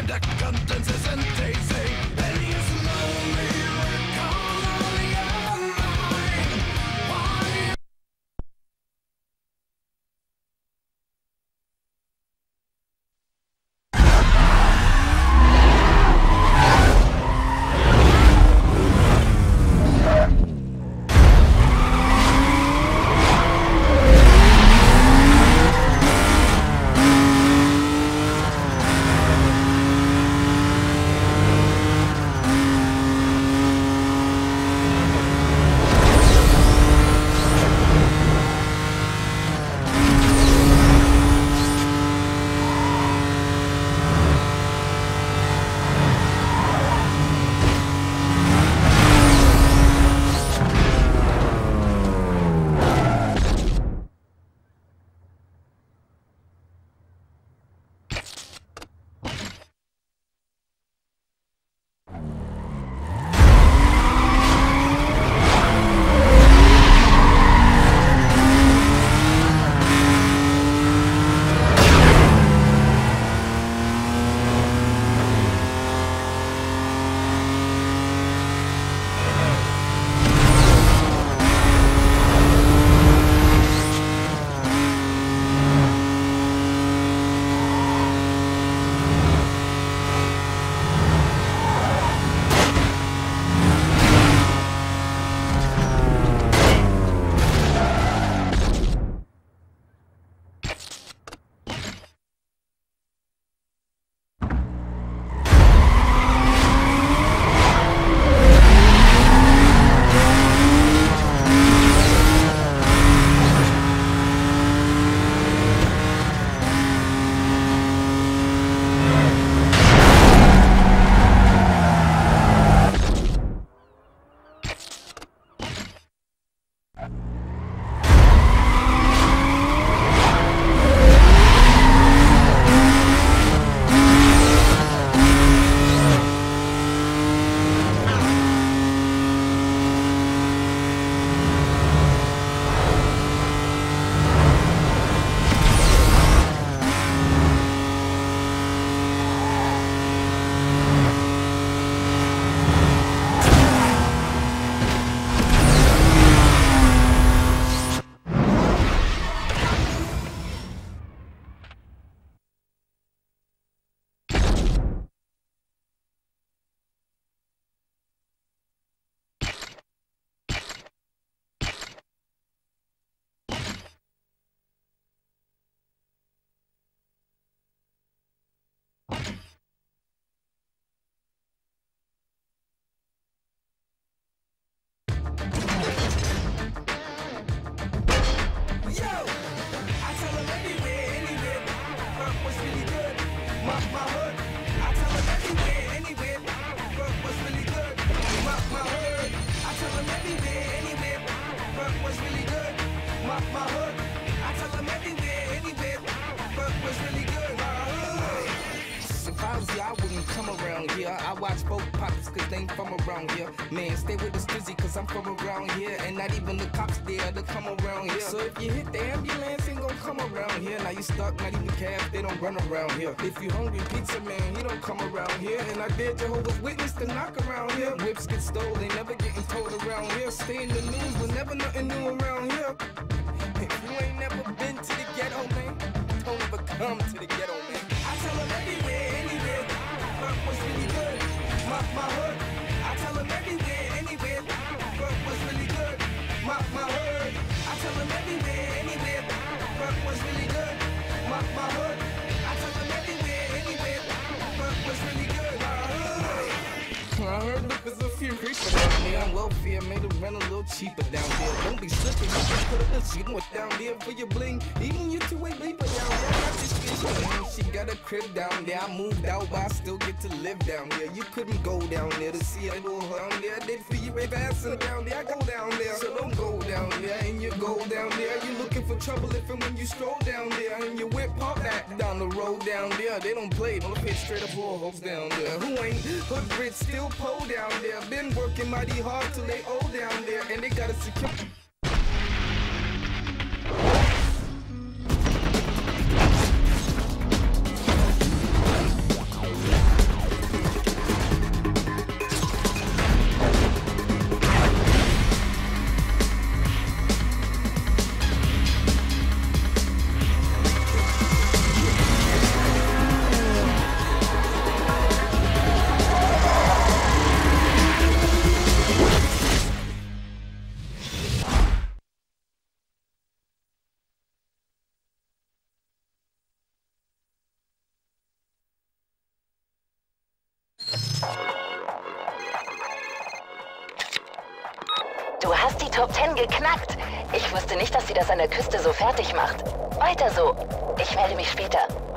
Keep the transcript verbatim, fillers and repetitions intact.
Man, stay with the strizzy cause I'm from around here. And not even the cops there to come around here. So if you hit the ambulance, ain't gon' come around here. Now you stuck, not even cabs, they don't run around here. If you hungry, pizza man, he don't come around here. And I dare Jehovah's Witness to knock around here. Whips get stole, they never getting told around here. Stay in the news, but never nothing new around here. If you ain't never been to the ghetto, man, don't ever come to the ghetto, man. I tell them everywhere, anywhere, fuck what's really good. My, my hood, I tell them everywhere, anywhere, fuck what's really good. My, my hood, I tell them everywhere, anywhere, fuck what's really good. My, my hood, I tell them everywhere, anywhere, fuck what's really good. My hood. I heard look, there's a few creepers down there. I'm welfare, made it rent a little cheaper down there. Don't be slipping, you can put a little shit what's down there for your bling. Even you two-way bleeper down there. I got this bitch, man. She got a crib down there. I moved out, but I still get to live down there. You couldn't go down there to see a little down there. I did for you way faster down there. I go down there, so don't go down there. And you go down there, you looking for trouble if and when you stroll down there. And you whip pop that down the road down there. They don't play, don't pitch straight up all hoes down there. Who ain't hood rich, still pole down there. Been working mighty hard till they old down there. And they gotta secure. Du hast die Top zehn geknackt. Ich wusste nicht, dass sie das an der Küste so fertig macht. Weiter so. Ich melde mich später.